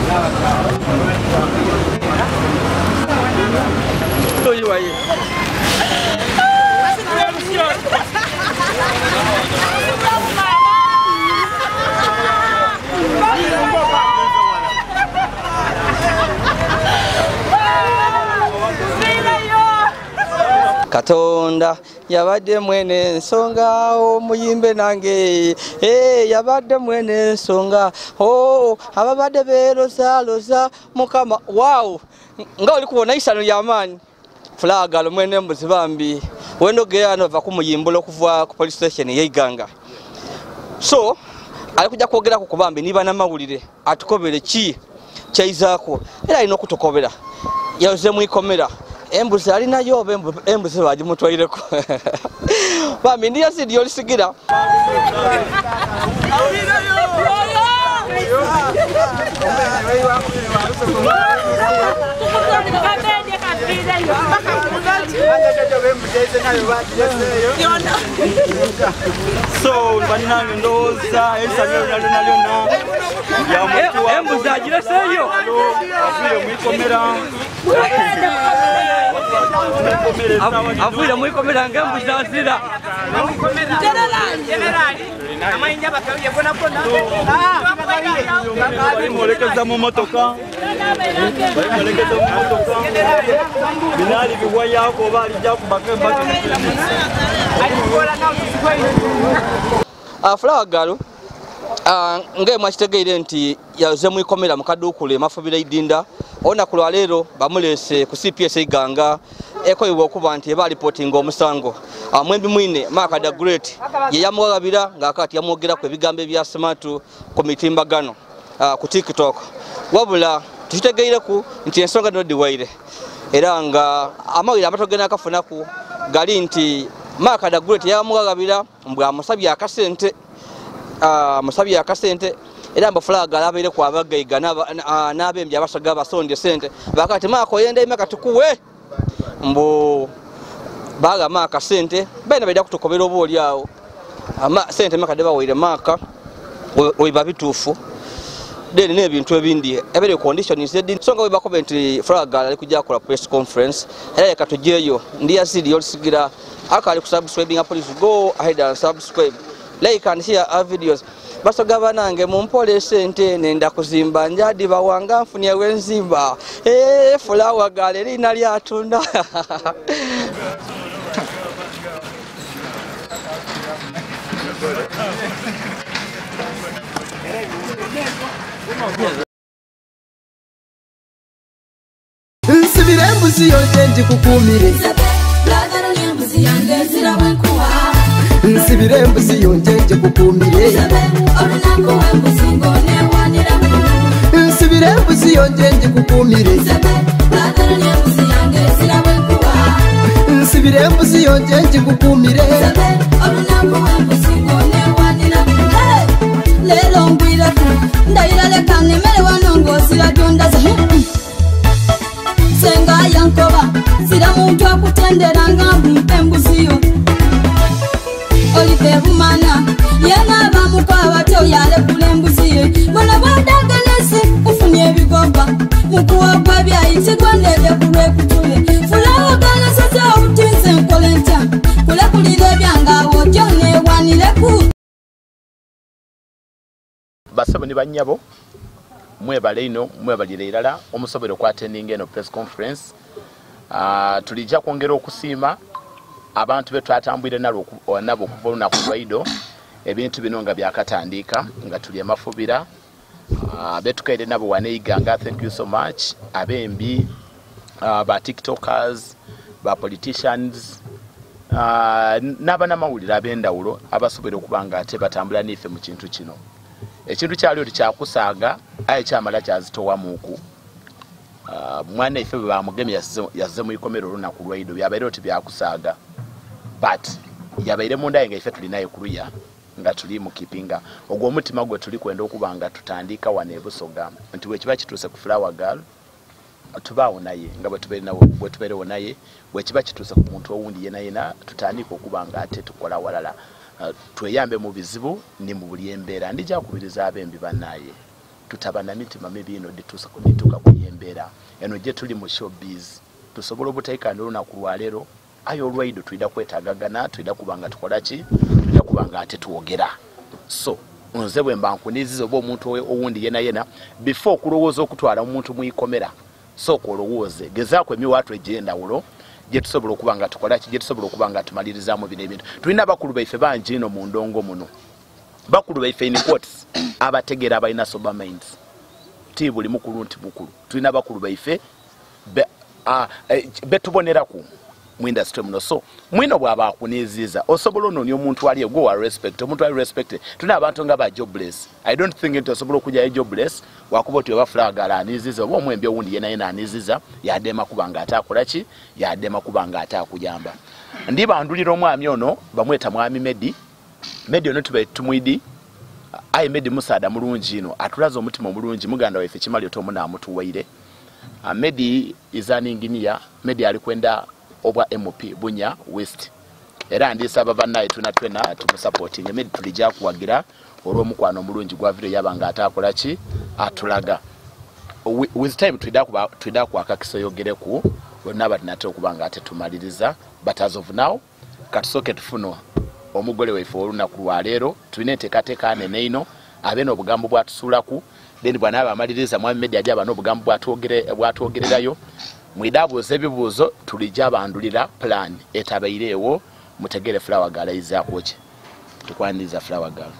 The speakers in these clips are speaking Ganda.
Katonda yabadde mwene nsonga omuyimbe nange yabadde mwene nsonga ababadde beerozaaloza mukama wow nga oli kubona isano ly'amaanyi Fulagalo mwene mbuzi bambi wendogera nova kumuyimbula okuva ku police station y'Iganga so ali kujja kwogera ku bambi niba namawulire atukobere ki kyayizaako era alina okutukobera yaze mwikomera embuzi alinayo embuzi bagimutwaireko bambi ndiyo sidi olisigira so banange ndoza esamyo nalona ya embuzi agireseyo avire mwikomera avuira mwikomera ngembuzi azira generali amainya bakabiye bona molekeza mu motoka binali biwa yako bali jakubaka Fulagalo nge mwakitegeire nti yaze mwikomera mukadukule mafubira idinda ona kulwa lero bamulese ku CPS Iganga ekoyibwa okuba nti eba reporting omusango mwembi mwine Mark the Great ye yamwagabira ngakati yamwogera ku ebigambo bya smart ku mitimbagano ku TikTok wabula tukitegeire ku nti ensonga no diwaire era nga amawira amatogena akafunaku gali nti Mark the Great yamwagabira mbwa musabya akasente musabya akasente era mbo Fulagalo abaire ku abagaiga n'abembi abasaga basonde sente bakati Mark yende imaka tukuwe mbo baga Mark sente bena baida kutukobera oboli awo sente makade bawaire Mark oiba bitufu deni nebintu ebindi ebere conditions zedi songa we bakobent Fulagalo ali kujja kola press conference era katujeyo ndiya sidi yolisigira akali kusubscribing police go ahead and subscribe like and share our videos basoga banange mumpole sente nenda kuzimba njadi bawanga mfunia wenzimba Fulagalo lina lyatunda nsibire embuzi yonje njikukumire nsibire embuzi yonje njikukumire nsibire embuzi yonje njikukumire nsibire embuzi yonje njikukumire lelo ngwiraku ndayiraleka nemere wanongo siradondaza senga yankoba sira muntu akutendera ngambu embuziyo olitebumana yena bamukwa bato yale kulembuziye bona badaganese ufunye bigoba mukuwagwa byayitigwa ndede kulwekutuye Fulagalo sasa utinze nkolenta kulekulire byangawo jone wanireku basabo ni banyabo mwebale ino mwebalire irala omusobero kwa attending eno press conference tulija kwongera okusiima abantu betu atambwire nabo okuva lunaku lwaido ebintu bino nga byakatandika nga tuli amafubira betukaire nabo wane Iganga. Thank you so much abembi ba tiktokers ba politicians nabana mawulira abendawulo abasobera okubanga ate batambula nife mu kintu kino ekintu kyali oti kyakusaaga aye kyamala kyazitowa muku mwana ife bamugemye yazze mu ikomero lunaku lwaido byabaire oti byakusaaga but yabaire munda nga ife tuli naye kuluya nga tuli mu kipinga ogwo omutima gwe tuli kwenda okubanga tutandika wane Busoga nti wekiba kituse ku Fulagalo tubaawo naye nga bwe tubeerewo naye wekiba kituse ku muntu owundi yena tutandika okubanga ate tukola walala tweyambe mu bizibu ni mu buli embeera ndija kubiriza abembi bannaye tutabana mitima mibi ino dituka kuyembera eno je tuli mu showbiz tusobola obutaika ndona ku lwalero ayo olwaido tuida kwetagagana tuida kubanga tukolaki tuida kubanga ate tuogera so nze bwe mbankunizizo bo omuntu owundi yena before kulowooza okutwala omuntu muyikomera so kolowooze gezaako emiwatu egenda wulo je tusobola okubanga tukolaki je tusobola okubanga tumalirizamu bino ebintu tulina bakulu baife bangi ino mu ndongo muno bakulu baife in quotes abategera abalina sober minds ti buli mukulu nti mukulu tulina bakulu baife betuboneraku mu industry muno so mwino bwaba akuniziza osobola ononye omuntu ali go wa respect omuntu ali respect tuna abantu nga ba jobless I don't think it osobola okuja jobless wakuba otiwa flaga aniziza obo mwembi owundi yena aniziza yadema kubanga atakolaki yadema kubanga atakujamba ndiba ndulira omwami ono bamweta mwami Medi ono tube tumwidi ayi Medi Musada mulungi ino atulaza omutima omulungi muganda waife kimali otomuna amutuwaire Medi is an engineer Medi alikwenda obwa MP Bunya West era ndisaba banaye tunatwena tumusupporting Medi tulija kuwagira olw'omukwano omulungi gwa video yabanga atakolaki atulaga with time twida kwakakisa yogereku wonna batinate okubanga ate tumaliriza but as of now katusoke tufuno omugole waife olunaku lwaleero tulina enteekateeka nene ino abe n'obugambo bwatusulaku then bwana abamaliriza mwami Medi ajja bano obugambo bwatwogererayo mwidaabuuza ebibuuzo tulijja bandulira plan etabaireewo mutegere Flower Girl ayizaako ki tukwaniriza Flower Girl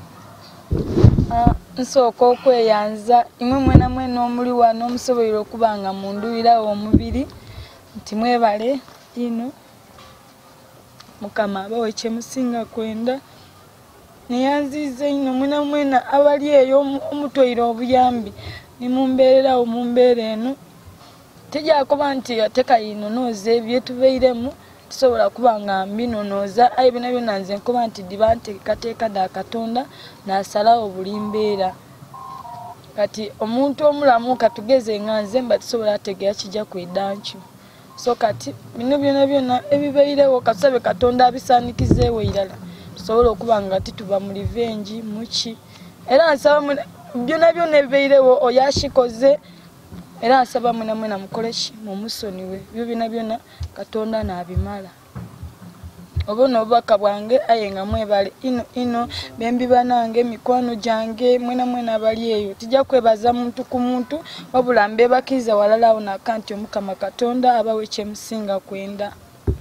nsooka okweyanza imwe mwena mwena omuli wano omusoboire okubanga munduwirawo omubiri nti mwebale ino Mukama abawe kyemusinga kwenda neyanziza ino mwena mwena abali eyo omutwaire obuyambi nimumbeererawo mumbeera eno tejakoba nti ateka ino nooza ebyetubeiremu tusobola kubanga mbinonooza aye bina byonna nze nkoba nti diba nteekateeka da Katonda nasalawo obulimbeera kati omuntu omulamu katugeze nga nze mba tusobola ategera kijja kweddankyo so kati bino byonna ebibairewo kasabe Katonda abisaanikizeewo irala tusobola okubanga tituba mu revenge muki era nsaba byonna ebibairewo oyashikoze era nsaba mwena mukoleki mumusoniwe byo byonna Katonda n'abimala obono obubaka bwange aye nga mwebale ino bembi banange mikwano gyange mwena abali eyo tijja kwebaza muntu ku muntu wabula mbebakiza walalawo nakanti Omukama Katonda abawe kyemusinga kwenda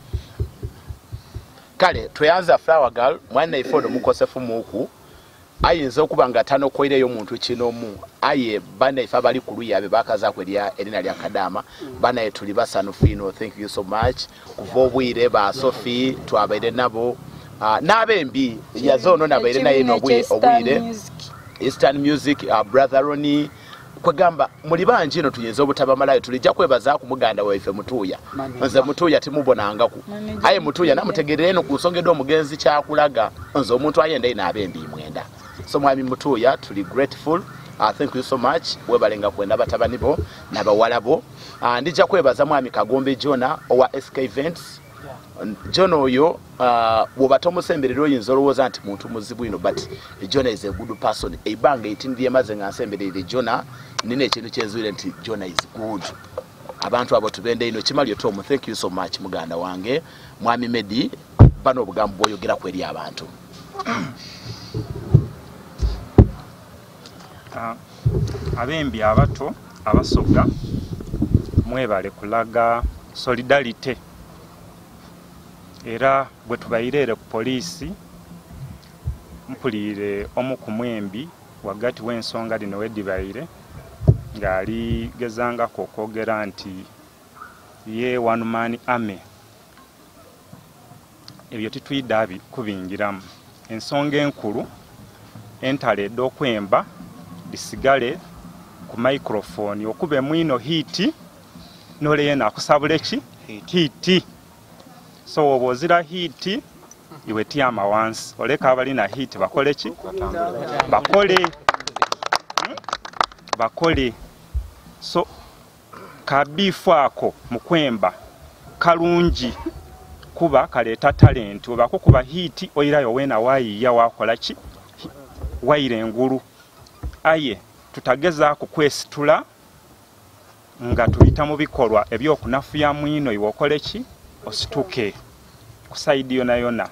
kale tweyanza Flower Girl mwana ifodo mukosefu muku ayinza okubanga tano koireyo omuntu kinomu aye bana ifa bali kuluya be bakaza kwelia erina lya Kadama bana etuli basanufu ino thank you so much kuvobwire ba Sophie twabaire nabo nabembi yazono nabaire naye nobwire Eastern Music brother Ronnie kwegamba muli banji ino tuyenza obutaba malayo tulijja kwebaza ku muganda waife Mutuya nze Mutuya timubonangaku aye Mutuya namutegerere no kusongedo omugenzi kyakulaga nze omuntu ayenda ina abembi mwenda so mwami Mutuya tuli grateful thank you so much webalenga kwenda batabanibo nabawalabo ndijja kwebaza mwami Kagombe Jona owa SK Events John oyo wobatomusemberero oyinza olowooza nti muntu muzibu ino but Jonah is a good person eibanga itindi emaze nga nsemberere Jonah nine ekintu kyenzwire nti Jonah is good abantu abo tubende ino Kimali Tom thank you so much muganda wange mwami Medi bano obugambo boyogera kweri abantu abembi abato abasoga mwebale kulaga solidarity era bwe tubayirere ku poliisi mpulire omu ku mwembi wagati w'ensonga lino wedibaire ng'ali gezangako okwogera nti ye one man army ebyo titwidde kubingiramu ensonga enkulu entaledde okwemba lisigale ku microphone okuba mwino hiti noleye nakusabula ki hiti so obozira hiti iwe tiama wansi oleka abali na hiti bakole ki bakole so kabifu ako mukwemba kalungi kuba kaleta talent oba kuba hiti oyirayo wena wayiya wakola ki wayire nguru aye tutagezaako kwesitula nga tuyita mu bikolwa ebyokunafuya mwino iwe okole ki osituke ku sayidi yona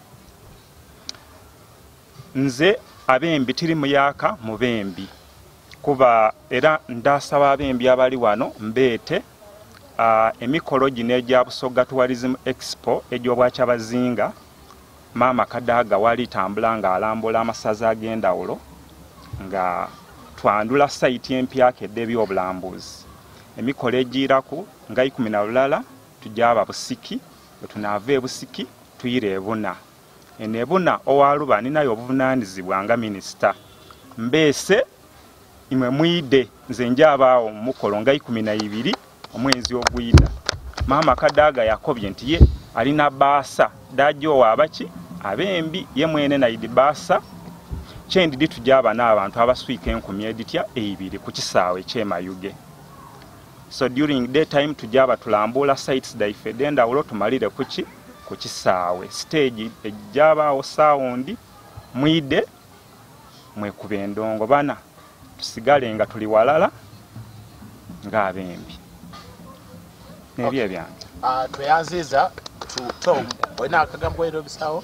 nze abembi tiri muyaka mu bembi kuba era ndasaba abembi abali wano mbeete emikolo gino egya Busoga Tourism Expo egy'Obwakyabazinga Maama Kadaga wali tambula nga alambula amasaza ag'endawulo nga twandula sayiti empya akedde ebyobulambuzi emikolo egiiraku nga 12 tujja aba Busiki bwe tunaava e Busiki tuyire e Buna eno e Buna owaluba ninayo obuvunaanyizibwa nga minisita mbeese imwe mwide nze njabaawo mu mukolo nga 12 omwezi ogwida Maama Kadaga yakobye nti ye alina baasa dajjowa abaki abembi ye mwene naidi baasa kyendidi tujaba n'abantu abaswika 10 editya 2 ku kisaawe ky'emayuge. So during daytime tujaba tulambula sites daife dendawulo tumalire kuki ku kisaawe stage ejjabaawo saundi mwide mwekuba endongo bana tusigale nga tuli walala ng'abembi nebye byange. Tweyanziza Tom olina akagambo ero bisawo?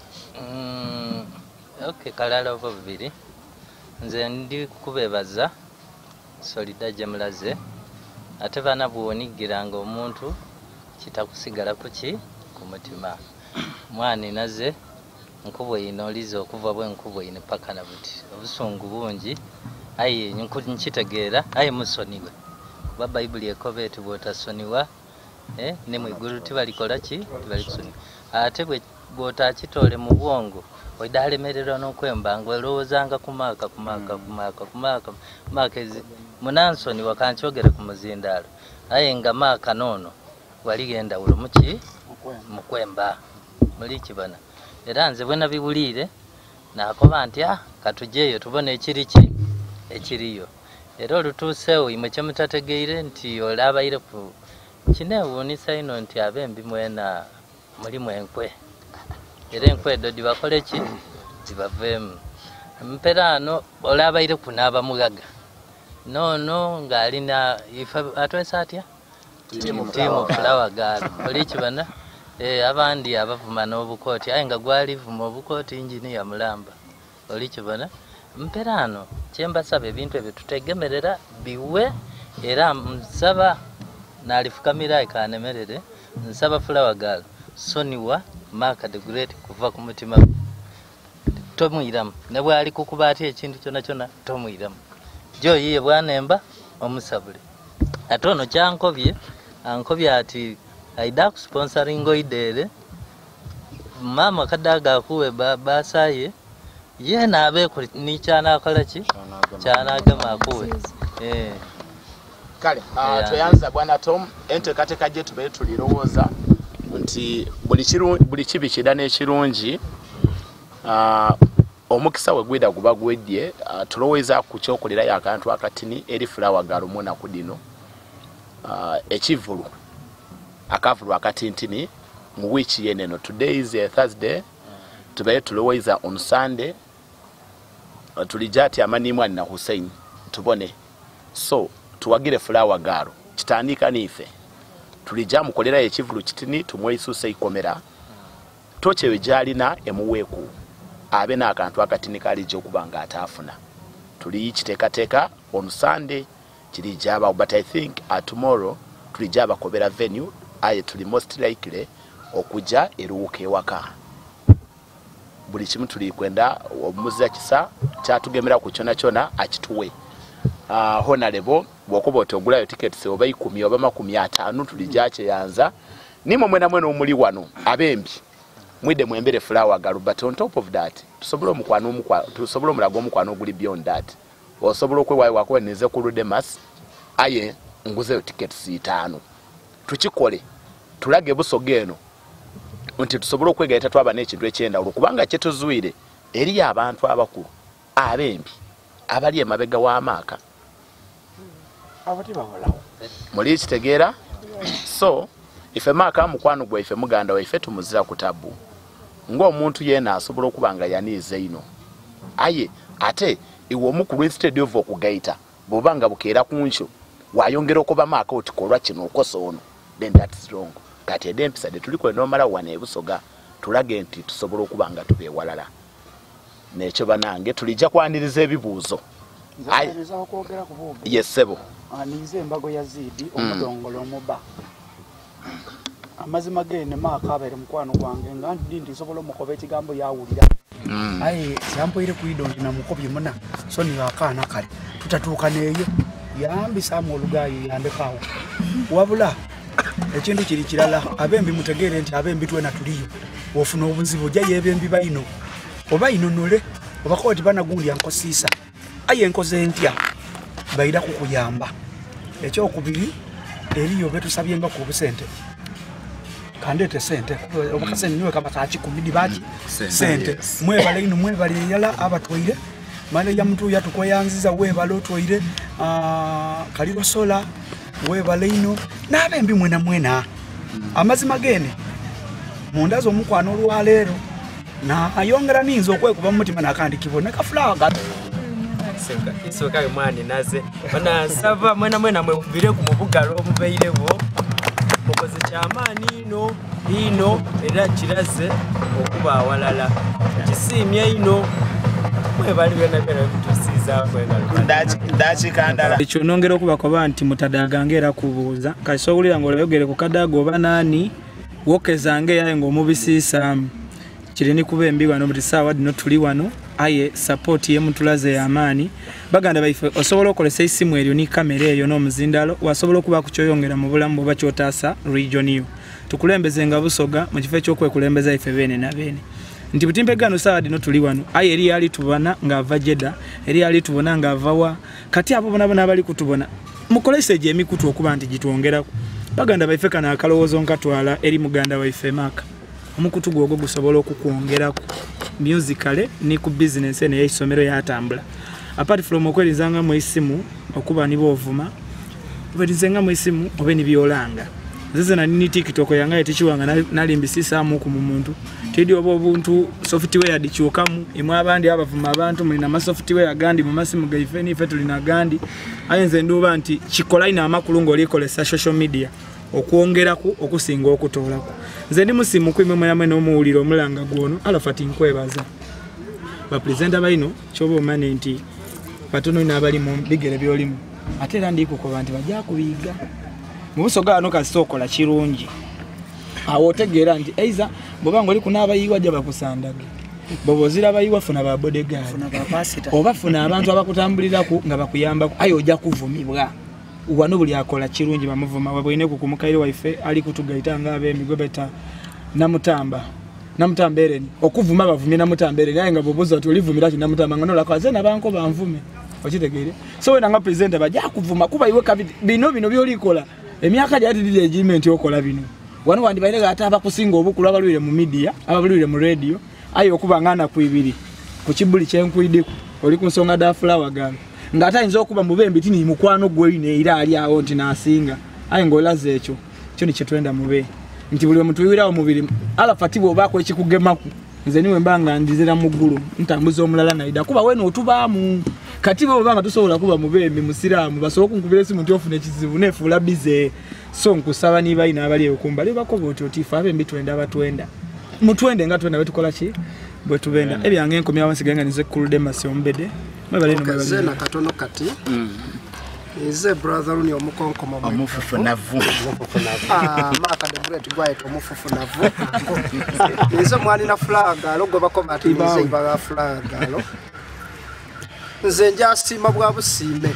Okay, kalala oba bubiri nze ndi kubebaza solida jemulaze ate bana buwonigiranga omuntu kitakusigala kuki ku mutima mwana naze nkubo inolizo okuva bwe nkubo ine paka na buti obusungu bungi aye nkitegeera aye musoniwe ba Bible ekobeti bwotasoniwa ne mwiguru tibalikola ki tibalikusoni ate bwe bwota kitole mu bwongo oidalemerera n'okwembanga elowozanga kumaka makezi munansoni wakanchogere ku muzindalo aye nga maka nono waligenda ulo muki mukwemba muri kibana era nze bwena bibulire nakoba nti katujeyo tubone ekiriyo era olutusewo imwe kyemutategeire nti olabaire ku kinewunisa ino nti abembi mwena muri mwenkwe era enkwedo dibakole ki dibavemu mperano olabaire kunaba mugaga nono ngalina ifa atwesa atya timu flower girl oli kibana abandi abavuma n'obukoti aye nga gwali vuma obukoti injini ya mulamba oli kibana mperano kyembasaba ebintu ebyo tutegemerera biwe era nsaba nalifukamira ikanemerere nsaba flower girl soniwa Maka the Great kuva ku mutima tomuyiramu ne bwali kukubati ekintu kyona tomuyiramu jo yiye bwanemba omusabule atono kyankobye ankobye ati aida ku sponsoring oidere Maama Kadaga kuwe basaye ye nabe ku ni cyana akola ki cyana agama kuwe kale tuyanza bwana Tom entekateka je tube tulirowoza nti buli kibi kidana ekirungi omukisa wegwida guba gwedye tuloweza ku kyokolera yakantu akatini eri flower girl muna kudino ekivulu akavulu akatintini mu wiki yeneno. Today is a Thursday tube tuloweza on Sunday tulijati amanimu na Hussein tubone so tuwagire flower girl kitandika nife tulija mukolera ekivulu kitini tumweisuse ikomera toche wejalina emuweku abe na akantu akatini kali jo kubanga atafuna tuli kiteka on Sunday kilijaba but I think tomorrow tulijaba kobera venue aye tuli most likely okuja eruuke waka buli kimu tuli kwenda omuzira kisa kyatugemera ku kyona akituwe honorable bwokoba otogulayo tickets oba 10 oba 50 tulijache yanza nimo mwena omuli wano abembi mwide mwembere flower girl but on top of that tusobola omulago omukwano oguli beyond that osobola okwewayo wakweneze ku Rudemas aye nguzeyo tickets 5 tukikole tulage Busoga eno nti tusobola okwegaita twaba n'ekintu ekyenda olukubanga kyetuzuire eri abantu abakulu abembi abali emabega w'amaaka abati bawalawo muri kitegeera so ife maaka mukwano gwa ife muganda wa ife tumuzira kutabu ng'omuntu yena asobola okubanga yanize ino aye ate iwo mukulu instead of okugaita bobanga bukeera kuncho wayongera okuba maaka otikolwa kino okoso ono then that's wrong kati edempisa de tuliko nomala wane ebusoga tulage nti tusobola okubanga tubewalala nekyo banange tulijja kwaniriza ebibuuzo yesebo anize embago ya zidi omudongolo omuba amazima gene maaka abere mukwano gwange nga ndi sobola omukoba ekigambo yawulira aye yampoire kuidonji na mukobye muna so ni akana kale tutatuuka neyo yambisa mu olugayo yandekawo wabula ekintu kiri kirala abembi mutegere nti abembi twena tuliyo ofuna obunzibu jya yebembi bayino oba inonole oba koti bana gundi yankosisa aye enkoze ntya bayira kukuyamba ekyo okubiri eriyo betusabye mba ku busente kandete sente obakase niwe kama kachi kumidi bachi sente mwebale ino mwebale yala abatwire mane ya mtu yatukoyanziza webale otwire kaliro sola webale ino nabembi mwena amazima gene mundazo mukwano olwalero na ayongera ninzo okwekuba mutima nakandikibwa nakafulaga isoka mwani naze bana sava mwena mwevire ku mubugalo omubeirewo mukoze kyamaani ino era kiraze okuba awalala kisimye ino mwebali byonna bitusiiza ndakikandala ekyo nongera okubakoba nti mutadagangera kubuuza kasobulira ng'olayogere ku kadaga oba naani wokezange yaye ng'omubisiisaamu kirini kuba embi wano buli saawa dino tuli wano aye support ye mutulaze y'amaani baganda baife osobola okolesa isimu eryo ni kamera eyo n'omuzindalo wasobola okuba kukyoyongera mu bulamu bwoba kyotaasa region yo tukulembeze nga busoga mu kifo eky'okwekulembeza ife bene na bene nti butimpegano saawa dino tuli wano aye eri yali tubona ng'ava Jeddah eri yali tubona ng'ava wa kati abo bona abali kutubona mukolese gye emikutu okuba nti gitwongerako baganda baife kana akalowoozo nkatwala eri muganda waife Maka omukutu gwogo gusobola okukwongerako musically ni ku business ene y'isomero yatambula apart from okwerizanga mu isimu okuba nibo ovuma oberizenga mu isimu obe ni byolanga zize na nini TikTok yanga etichiwanga nalimbisisa mu ku muntu tedi obo obuntu software adichukamu imwe abandi abavuma abantu mulina ma software agandi mu masimu gaifeni fetu lina gandi ayenze nduba nti chikola ina amakulu ngolikolesa social media okuongerako okusinga okutolako nze ndi musimu kwime mwamwe n'omuwuliro omulanga gwono alafati nkwebaza ba presenter bayino chobo mane nti batono inabali mu bigere byolimu ate era ndiko ko bantu bajja kubiga mu busoga ano kasokola kirungi awo otegeera nti eiza bobango oli kuna abayiwa jaba kusandage bobozira abayiwa funa ba bodyguard funa ba pasita oba funa abantu abakutambulirako nga bakuyamba ayo ojja kuvumibwa wano buli akola kirungi bamuvuma wabwine ku kumukaire waife ali kutugaita nga abe migobeta namutamba ereni okuvuma bavumye namutamba ereni aye nga boboza ati olivumira ati namutamba ngano lakaze nabanko banvume okitegere so wena nga presenter bajja kuvuma kuba iwe kabidi bino byolikola emyaka gyati didi agreement okola bino wano wandi bairega ata abakusinga obukulu abalwire mu media abalwire mu radio aye okuba ngana kuibiri ku kibuli kyenkwidiko oli ku nsonga da flower gal ngata inzo okuba mubembe tini mukwano gweine ira ali awo nti nasinga aye ngolaze ekyo kyo ni kitwenda mube nti buli muntu wirawo mubiri alafatibo bako ekikugemaku nze niwe mbanga ndizira mugulu ntambuza omulala naida kuba weno otubaamu katibo banga tusobola kuba mubembe musiramu basobola kunkubira esimu nti ofune kizibu nefuula bize so nkusaba ni bayina abali okumbali bakobo otifa abembi twenda abatwenda mutwende nga twenda betukola ki bwe tubenda ebyange enkomya awansigenga nize kulude masi ombede mwebale na katono kati ize brother uni omukonkomo omufufu navu Maka the great guy omufufu navu ize mwali na flaga logo bakoma ati ize ibaga flaga lo nze njasima bwa busime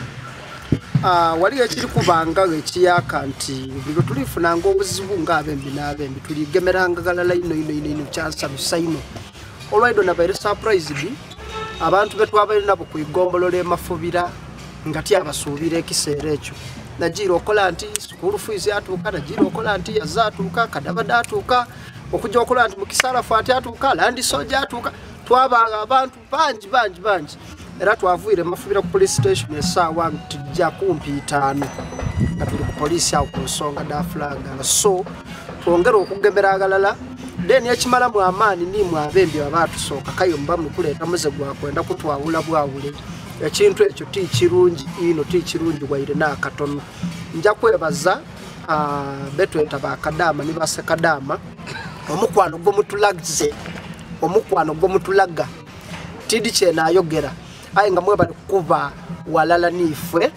wali ekiri kubanga ekiyaka nti biro tulifuna ngo obuzibu ngabembi nabembi tuligemeranga galala ino chansa bisaino olwaido na bayire surprise bi abantu betu abali nabo kuigombolo le mafubira ngati abasuubira ekiseera ekyo najiro okola nti school fees atuuka najiro okola nti yazatuuka kadabada atuuka okujja okola nti mukisala fati atuuka landi soja atuuka twaba abantu banji era twavuire mafubira ku police station esaawa tujja kumpi 5 nga tuli ku police awo ku nsonga da flaga so twongera okugemera agalala then ekimala mu amaani ni mu abembi abatusooka kayomba mukuleeta muze gwakwenda kutwawula bwawule ekintu ekyo ti kirungi ino ti kirungi waire n'akatono nja kwebaza betweta bakadaama ne basekadaama omukwano gw'omutulaga tidi kyenayogera aye nga mwebale kuba walala nife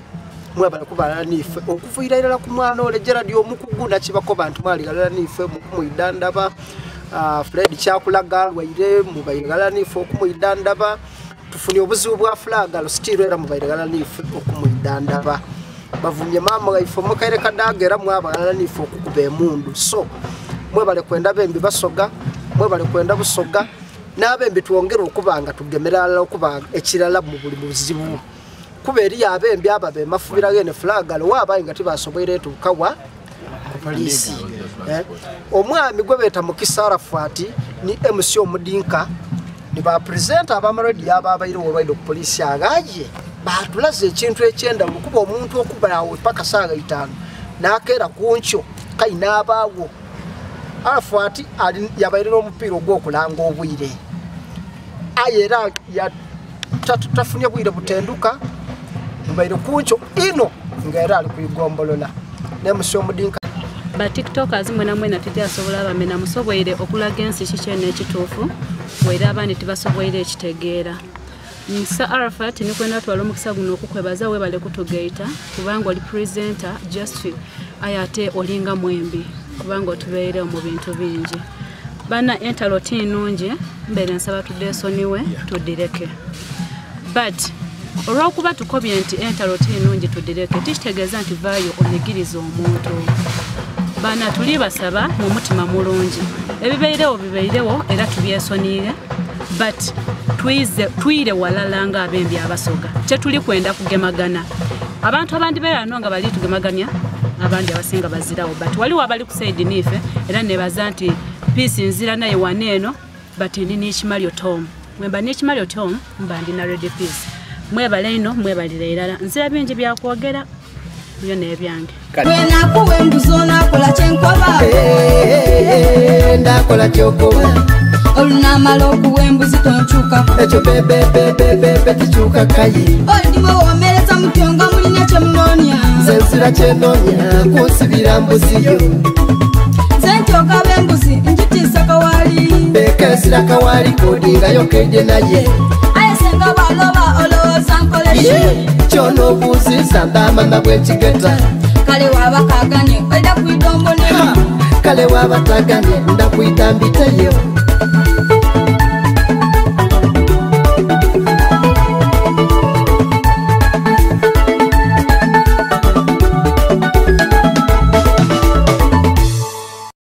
okuviira irala ku mwana ole Gerard omukugu nakibako bantu mwali galala nife mukumuyidandaba Fred kyakulaga alwaire mubayigala nife okumuyidandaba tufunye obuzibu bwa flaga still era mubayigala nife okumuyidandaba bavumye mama gaife mukaire kadagera mwabagala nife okukuba emundu so mwebale kwenda bembi basoga mwebale kwenda busoga n'abembi tuongera okubanga tugemerala okuba ekirala mu buli buzibu kuberi abembi ababe mafubira gene flaga lo wabaye ngati basobwere tukawa polisi omwami gwe beta mukisara fati ni MC omudinka ni ba presenter abamarodi ababayire obaide ku polisi agaje batulaze ekintu ekyenda mukuba omuntu okuba yawe paka saga 5 nakera kuncho kaina abawo afati ali yabayire omupira ogwokulanga obwire ayera ya tafunye bwire butenduka mubayire kuncho ino ngera ali kuigombolola nemusyo omudinka ba tiktokers mwena tujjasobola bamena musobwere okulaga ensi kikyene ekituufu wera abandi tibasobwere ekitegeera Nsa Arafat nikwenda twala omukisa guno okukwebaza webale kutugeita kubanga oli presenter just ayate olinga mwembi kubanga otubeere mu bintu bingi bana entaloti nungi mbere nsaba tudesoniwe tudireke but olwokuba tukobye nti entaloti nungi tudireke tikitegeeza nti vayo onigiriza omuntu bana tuli basaba mu mutima mulungi ebibeirewo era tubyesoniire but twire walalanga abembi abasoga kye tuli kwenda kugemagana abantu abandi berano nga bali tugemaganya abandi abasinga bazirawo but wali wabali kusaidi nife era nebaza nti peace nzira naye waneeno but ndi Ikimalyo Tom mwemba Ikimalyo Tom mbandi na Red Peace mwebale ino mwebalira irala nzira bingi byakwogera byo nebyange Wena kuwe mbuzona kola chenkoba ndakola kyokoba olunamala okuwembuzi tonchuka ekyo bebe kichuka kayi olimo womereza mutyonga mulina kyemunonya zensira kyenonya kunsibira mbuziyo zenchoka bembuzi njitisa kawali bekesira kawali kodingayo keje naye ayesenga baloba olowooza nkoleshi kyono buziza ndamana bwekigeta kale wabakaganye oida kuidombone kale wabataganye ndakwita mbiteyo